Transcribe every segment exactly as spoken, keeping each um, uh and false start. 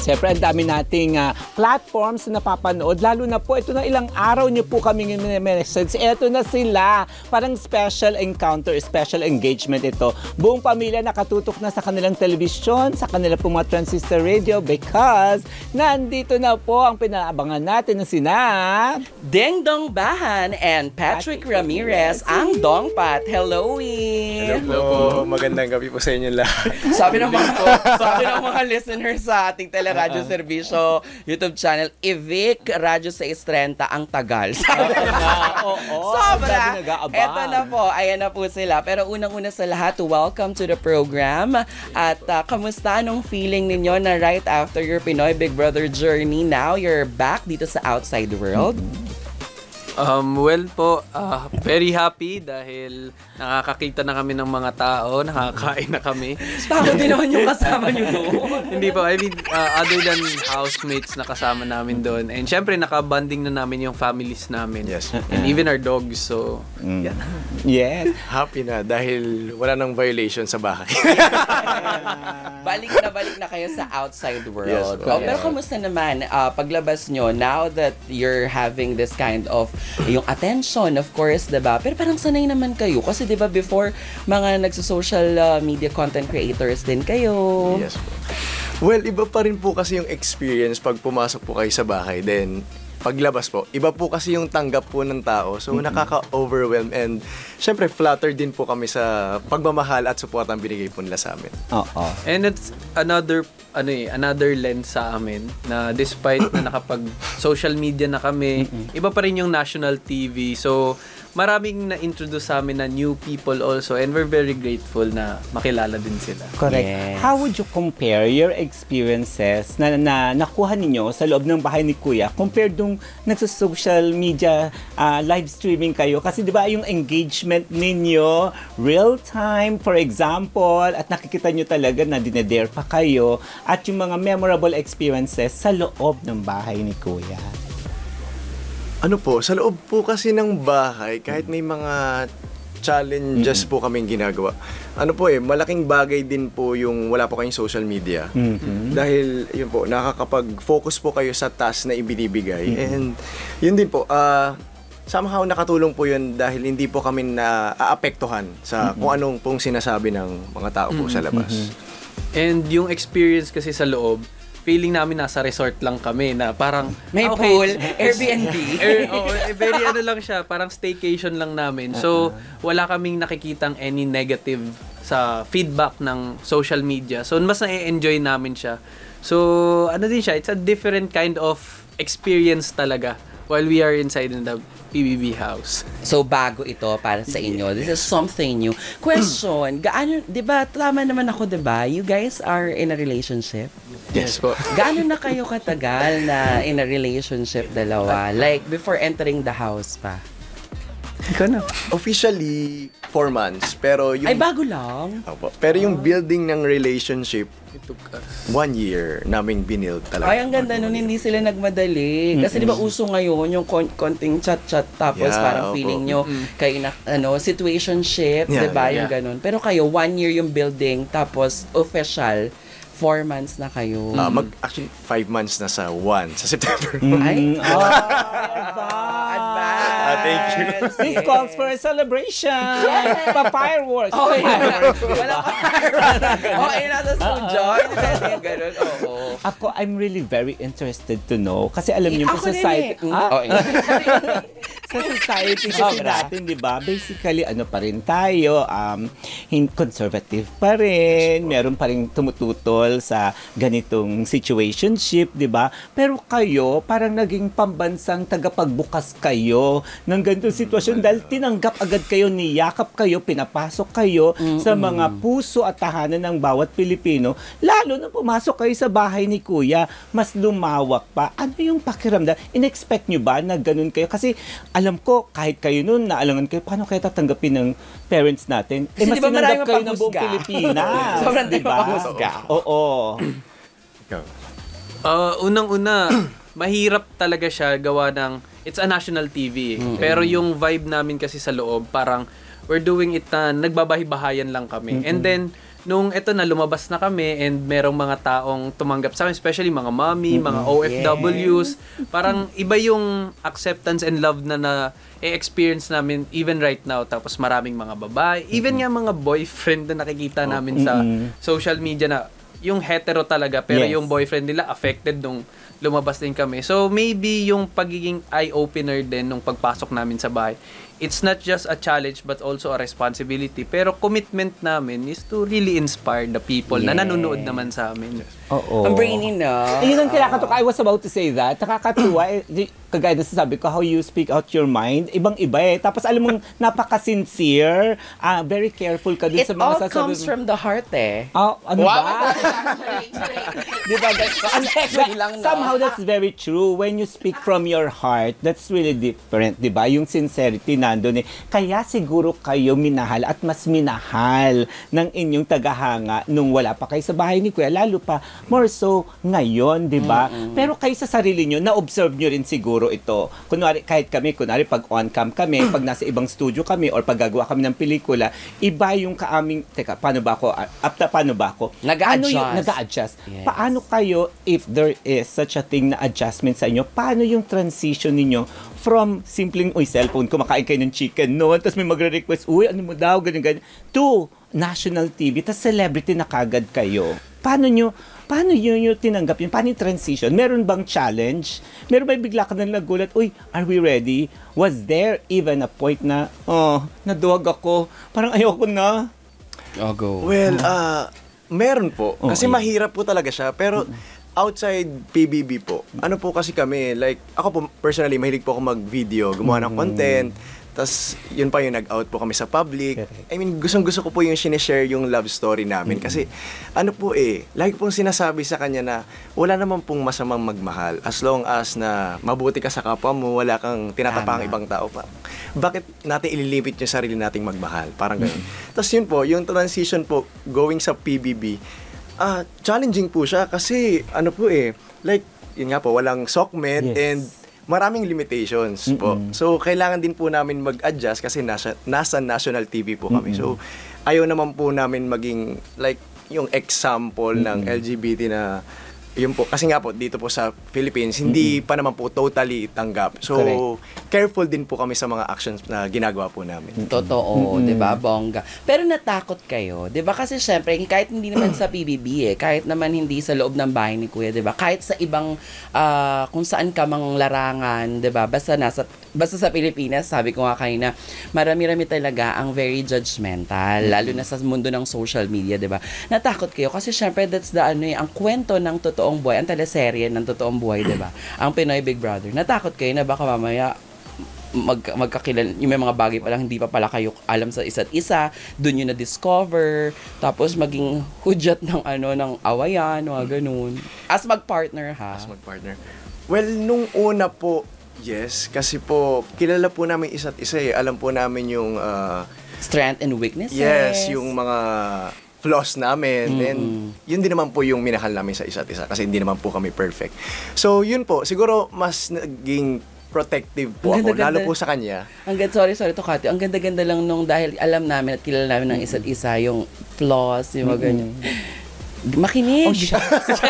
Siyempre, ang dami nating uh, platforms na napapanood. Lalo na po, ito na ilang araw niyo po kaming message. Ito na sila. Parang special encounter, special engagement ito. Buong pamilya nakatutok na sa kanilang telebisyon, sa kanilang po mga transistor radio because nandito na po ang pinaabangan natin na sina Ding Dong Bahan and Patrick, Patrick Ramirez, ang Dongpat. Hello, Hello po. Magandang gabi po sa inyo lahat. Sabi ng mga, sabi ng mga listeners sa ating teleradyo serbisyo YouTube channel, Evic Radyo six thirty ang tagal. Sabi na, oo, sobra. Eto na po, ayan na po sila. Pero unang-una sa lahat, welcome to the program. At uh, kamusta anong feeling ninyo na right after your Pinoy Big Brother journey, now you're back dito sa outside world? Um, well po, uh, very happy dahil nakakakita na kami ng mga tao, nakakain na kami. Bakit din naman yung kasama nyo doon? Hindi po, I mean, uh, other than housemates na kasama namin doon. And syempre, nakabanding na namin yung families namin. Yes. And even our dogs, so, mm. yeah. Yes. Happy na dahil wala nang violation sa bahay. Balik na balik na kayo sa outside world. Yes, well, yeah. Pero kamusta naman, uh, paglabas nyo, now that you're having this kind of yung attention, of course, diba? Pero parang sanay naman kayo. Kasi diba before, mga nagso-social uh, media content creators din kayo. Yes po. Well, iba pa rin po kasi yung experience pag pumasok po kayo sa bahay. Then, paglabas po, iba po kasi yung tanggap po ng tao. So, mm-hmm. nakaka-overwhelm and syempre, flattered din po kami sa pagmamahal at support ang binigay po nila sa amin. Oo. And it's another ano eh, another lens sa amin na despite na nakapag social media na kami, mm-hmm. iba pa rin yung national T V. So, maraming na-introduce sa amin na new people also and we're very grateful na makilala din sila. Correct. Yes. How would you compare your experiences na, na nakuha ninyo sa loob ng bahay ni Kuya compared nung nagsa-social media uh, live streaming kayo? Kasi di ba yung engagement ninyo, real time, for example, at nakikita nyo talaga na dinedare pa kayo at yung mga memorable experiences sa loob ng bahay ni Kuya. Ano po, sa loob po kasi ng bahay, kahit may mga challenges mm-hmm. po kaming ginagawa. Ano po eh, malaking bagay din po yung wala po kayong social media. Mm-hmm. Dahil, yun po, nakakapag-focus po kayo sa task na ibinibigay. Mm-hmm. And, yun din po, ah, uh, somehow nakatulong po yun dahil hindi po kami na-aapektuhan sa mm-hmm. kung anong pong sinasabi ng mga tao po mm-hmm. sa labas. And yung experience kasi sa loob, feeling namin nasa resort lang kami na parang may okay, pool, Airbnb. er, oh, very ano lang siya, parang staycation lang namin. So, wala kaming nakikitang any negative sa feedback ng social media. So, mas na-enjoy namin siya. So, ano din siya, it's a different kind of experience talaga while we are inside in the P B B house. So, bago ito para sa inyo. This is something new. Question, gaano, di ba, tama naman ako, di ba? You guys are in a relationship? Yes po. Gaano na kayo katagal na in a relationship dalawa? Like, before entering the house pa? Ikaw na. Officially, four months. Pero yung... Ay, bago lang? Opo. Pero yung building ng relationship, It took us. one year naming binild talaga. Ay, ang ganda nun, hindi sila nagmadali. Kasi di ba uso ngayon yung kon- konting chat-chat tapos Yeah, parang opo. feeling nyo kayo na, ano, situationship, Yeah, di ba? yeah. Yung ganun. Pero kayo, one year yung building tapos official, four months na kayo. Uh, mag, actually, five months na sa one, sa September. Ay, Oh, advance! Ah, thank you. This calls for a celebration! Pa-fireworks! Oh, yeah. Wala pa. Oh, eh, nasa studio. Hindi pwede yung ganun. Oo. Ako, I'm really very interested to know. Kasi alam niyo, Ako sa din society... eh. Ah, Oh, eh. sa society kasi Sobra. natin, di ba? Basically, ano pa rin tayo, um, hin- conservative pa rin, meron pa rin tumututol sa ganitong situationship, di ba? Pero kayo, parang naging pambansang tagapagbukas kayo ng ganitong sitwasyon dahil tinanggap agad kayo, niyakap kayo, pinapasok kayo mm-hmm. sa mga puso at tahanan ng bawat Pilipino. Lalo na pumasok kayo sa bahay ni Kuya, mas lumawak pa. Ano yung pakiramdam? In-expect nyo ba na ganun kayo? Kasi alam ko, kahit kayo nun, naalangan kayo, paano kayo tatanggapin ng parents natin? Eh, Kasi mas diba tinanggap maraming kayo ng buong paghusga? Pilipinas. Sobrang diba? tayo paghusga. Oo. Ikaw. Uh, unang-una, mahirap talaga siya gawa ng, it's a national T V. Mm-hmm. Pero yung vibe namin kasi sa loob, parang we're doing it na nagbabahay-bahayan lang kami. Mm-hmm. And then, nung eto na lumabas na kami and merong mga taong tumanggap sa amin, especially mga mommy, mga O F Ws, parang iba yung acceptance and love na na e-experience namin even right now. Tapos maraming mga babae, even nga mga boyfriend na nakikita namin sa social media na yung hetero talaga, pero Yes. yung boyfriend nila affected nung lumabas din kami. So maybe yung pagiging eye-opener din nung pagpasok namin sa bahay, it's not just a challenge but also a responsibility. Pero commitment namin is to really inspire the people na Yes. nanonood naman sa amin. Oo. Ang brainy, no? Eh, yun ang kinakatuwa. I was about to say that. Nakakatuwa. Eh, di- kagaya na sabi ko, how you speak out your mind, ibang-iba eh. Tapos alam mong napaka-sincere, ah, very careful ka dun It sa mga all sasabi comes mo. from the heart, eh. Ah, ano ba? Di ba? That's lang, no? Somehow that's very true. When you speak from your heart, that's really different, di ba? Yung sincerity nandun eh. Kaya siguro kayo minahal at mas minahal ng inyong tagahanga nung wala pa kayo sa bahay ni Kuya. Lalo pa, more so ngayon, di ba? Pero kayo sa sarili nyo, na-observe nyo rin siguro ito. Kunwari, kahit kami, kunwari pag on-cam kami, pag nasa ibang studio kami, or pag gagawa kami ng pelikula, iba yung kaaming, teka, paano ba ako, apta, paano ba ako? Nag-a-adjust. Ano yung, nag-a-adjust. Yes. Paano kayo, if there is such a thing na adjustment sa inyo, paano yung transition ninyo from simpleng, uy, cellphone, kumakain kayo ng chicken noon, tapos may magre-request, uy, ano mo daw, ganyan, ganyan, to national T V, tapos celebrity na kagad kayo. Paano nyo, paano nyo, nyo tinanggap yun? Paano yung transition? Meron bang challenge? Meron ba bigla ka na nagulat, uy, are we ready? Was there even a point na, oh, naduwag ako, parang ayoko na? Oh, go. Well, ah, meron po. Kasi Okay. mahirap po talaga siya. Pero outside P B B po, ano po kasi kami, like, ako po personally, mahilig po ako mag-video, gumawa ng content. Tapos, yun pa yung nag-out po kami sa public. I mean, gustong-gusto ko po yung sinishare yung love story namin. Kasi, ano po eh, lagi pong sinasabi sa kanya na wala naman pong masamang magmahal. As long as na mabuti ka sa kapwa mo, wala kang tinatapang Tama. ibang tao pa. Bakit natin ililipit yung sarili nating magmahal? Parang ganun. Tapos yun po, yung transition po, going sa P B B, ah challenging po siya kasi, ano po eh, like, yun nga po, walang SOCMED Yes. and maraming limitations po. So, kailangan din po namin mag-adjust kasi nasa, nasa national T V po kami. So, ayaw naman po namin maging like yung example ng L G B T na yun po. Kasi nga po, dito po sa Philippines, hindi pa naman po totally tanggap. So, Correct. careful din po kami sa mga actions na ginagawa po namin. Totoo, 'di ba, bongga. Pero natakot kayo, 'di ba? Kasi syempre, kahit hindi naman sa P B B eh, kahit naman hindi sa loob ng bahay ni Kuya, 'di ba? Kahit sa ibang ah, kung saan ka mang larangan, 'di ba? Basta nasa basta sa Pilipinas, sabi ko nga kanina, marami-rami talaga ang very judgmental, lalo na sa mundo ng social media, 'di ba? Natakot kayo kasi syempre that's the ano eh, ang kwento ng totoong buhay, ang teleserye ng totoong buhay, 'di ba? Ang Pinoy Big Brother. Natakot kayo na baka mamaya mag magkakilala, yung may mga bagay pa lang hindi pa pala kayo alam sa isa't isa, doon yun na-discover, tapos maging hudyat ng ano, ng awayan, mga ganun. As mag-partner, ha? As mag-partner. Well, nung una po, yes, kasi po, kilala po namin isa't isa eh. Alam po namin yung, ah, Strength and weaknesses. yes, yung mga flaws namin. And yun din naman po yung minahal namin sa isa't isa kasi hindi naman po kami perfect. So, yun po, siguro mas naging protective po Ang ako, ganda-ganda. lalo po sa kanya. Ang ganda, sorry, sorry to Kati. Ang ganda-ganda lang nung dahil alam namin at kilala namin ng isa't isa yung flaws, yung mga ganyan. Makinig. Oh, shit.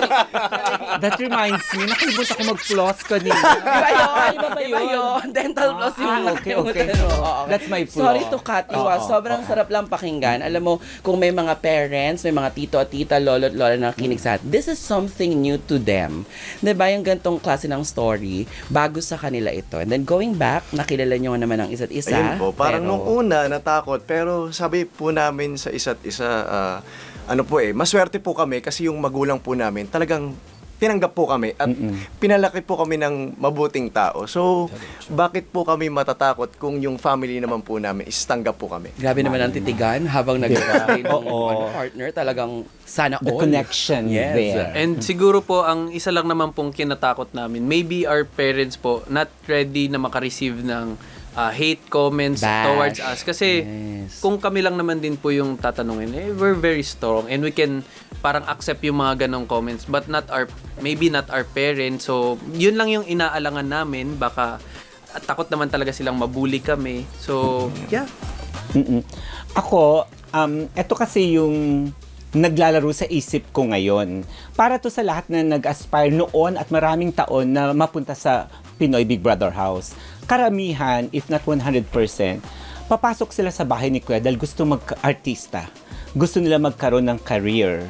That reminds me, nakalimutan ako mag-floss kanina. Iba yun, Iba ba iba yun? yun. Dental floss yung Ah, okay, okay. Oo. That's my flaw. Sorry to cut you. ah. Oo, Sobrang oo. sarap lang pakinggan. Alam mo, kung may mga parents, may mga tito at tita, lolo at lola na nakikinig sa atin, this is something new to them. Diba yung gantong klase ng story, bago sa kanila ito. And then going back, nakilala nyo naman ang isa't isa. Ayun po, parang pero- nung una, natakot. Pero sabi po namin sa isa't isa, ah, ano po eh, maswerte po kami kasi yung magulang po namin talagang tinanggap po kami at pinalaki po kami ng mabuting tao. So, bakit po kami matatakot kung yung family naman po namin is tanggap po kami? Grabe naman ang titigan habang nag-iwalay ng Oo. ano, partner. Talagang sana The all. connection Yes. there. And siguro po, ang isa lang naman pong kinatakot namin, maybe our parents po not ready na makareceive ng uh, hate comments Bash. towards us. Kasi Yes. kung kami lang naman din po yung tatanungin, eh, we're very strong and we can parang accept yung mga ganong comments but not our, maybe not our parents. So, yun lang yung inaalangan namin. Baka at takot naman talaga silang mabully kami. So, yeah. Mm-mm. Ako, um, eto kasi yung naglalaro sa isip ko ngayon. Para to sa lahat na nag-aspire noon at maraming taon na mapunta sa Pinoy Big Brother House. Karamihan, if not one hundred percent, papasok sila sa bahay ni Kuya dahil gusto mag-artista. Gusto nila magkaroon ng career.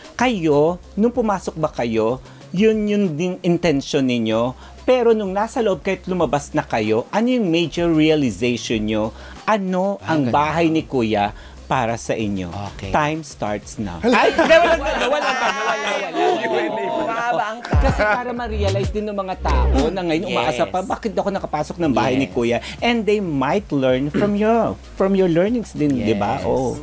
Kayo, nung pumasok ba kayo, yun yun ding intention ninyo. Pero nung nasa loob kahit lumabas na kayo, ano yung major realization nyo? Ano ang bahay ni Kuya para sa inyo? Okay. Time starts now. Ay, nawala ba? Nawala ba? Nawala, nawala. Mahaba ang time. Kasi para ma-realize din ng mga tao na ngayon umaasa pa, bakit ako nakapasok ng bahay ni Yes. Kuya? And they might learn from you, from your learnings din, Yes. di ba? Oh.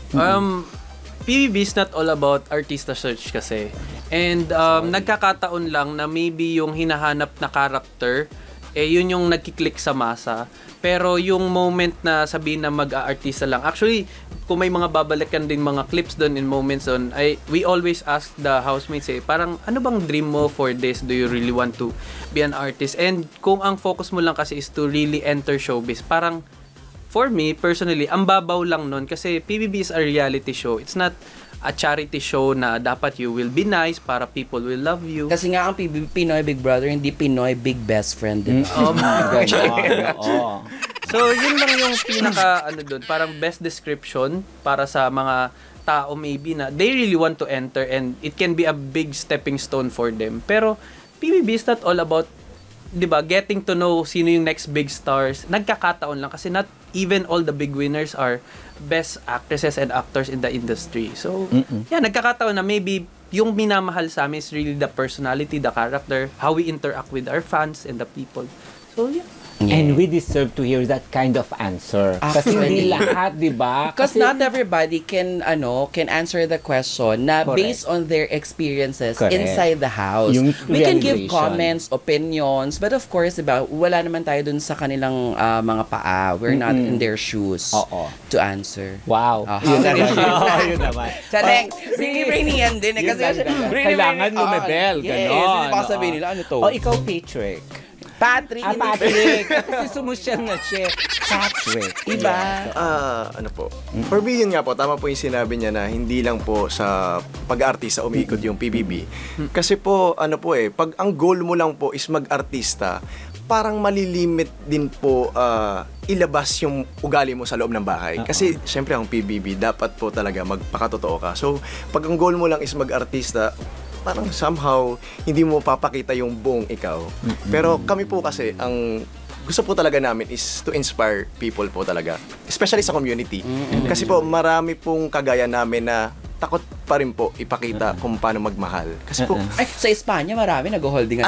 Um, P B B is not all about artista search kasi. And um, nagkakataon lang na maybe yung hinahanap na character, eh yun yung nagkiklik sa masa. Pero yung moment na sabihin na mag-aartista lang, actually, kung may mga babalikan din mga clips doon in moments doon, I, we always ask the housemates eh, parang ano bang dream mo for this? Do you really want to be an artist? And kung ang focus mo lang kasi is to really enter showbiz, parang for me, personally, ang babaw lang nun kasi P B B is a reality show. It's not a charity show na dapat you will be nice para people will love you. Kasi nga ang P B B, Pinoy Big Brother, hindi Pinoy Big Best Friend. Diba? Oh my God. Oo. So, yun lang yung pinaka, ano doon, parang best description para sa mga tao maybe na they really want to enter and it can be a big stepping stone for them. Pero, P B B is not all about, di ba, getting to know sino yung next big stars. Nagkakataon lang kasi not even all the big winners are best actresses and actors in the industry. So, Mm-mm. yeah, nagkakataon na maybe yung minamahal sa amin is really the personality, the character, how we interact with our fans and the people. So, yeah. And we deserve to hear that kind of answer. Kasi hindi lahat, di ba? Because not everybody can ano can answer the question na Correct. based on their experiences Correct. inside the house. Yung We can give realization. comments, opinions, but of course, diba, wala naman tayo dun sa kanilang ah, mga paa. We're not in their shoes Oo. to answer. Wow. Ah, yun how naman. dare you. Oo, yun naman. Chareng, Brini Brini yan din. Eh, Yun kasi lang, siya, ganun. Brini Kailangan Brini, lumebel, ah, Yes, ganon. hindi baka sabihin nila, ano to? O, ikaw, Patrick. Patrick, Ah, hindi- Patrick. Kasi sumusyal na siya. Patrick. Iba. Ah, ano po. For me, yun nga po, tama po yung sinabi niya na hindi lang po sa pag-artista umiikot yung P B B. Kasi po, ano po eh, pag ang goal mo lang po is mag-artista, parang malilimit din po ah, ilabas yung ugali mo sa loob ng bahay. Kasi, syempre, ang P B B, dapat po talaga magpakatotoo ka. So, pag ang goal mo lang is mag-artista, parang somehow, hindi mo papakita yung buong ikaw. Pero kami po kasi, ang gusto po talaga namin is to inspire people po talaga. Especially sa community. Kasi po, marami pong kagaya namin na takot pa rin po ipakita kung paano magmahal. Kasi po, Ay, sa Espanya, marami nag-holding.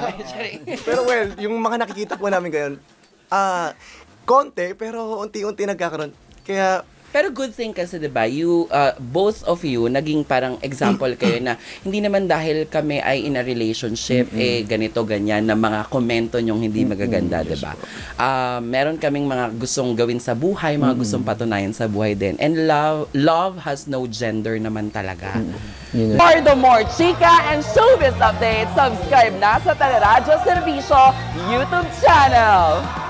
pero well, yung mga nakikita po namin ngayon, ah, konti, pero unti-unti nagkakaroon. Kaya, Pero good thing kasi, di ba, you, uh, both of you, naging parang example kayo na hindi naman dahil kami ay in a relationship, eh, ganito, ganyan, na mga komento nyong hindi magaganda, di ba? Uh, meron kaming mga gustong gawin sa buhay, mga gustong patunayan sa buhay din. And love, love has no gender naman talaga. Yun na. For the more chika and showbiz updates, subscribe na sa Teleradyo Servisyo YouTube channel.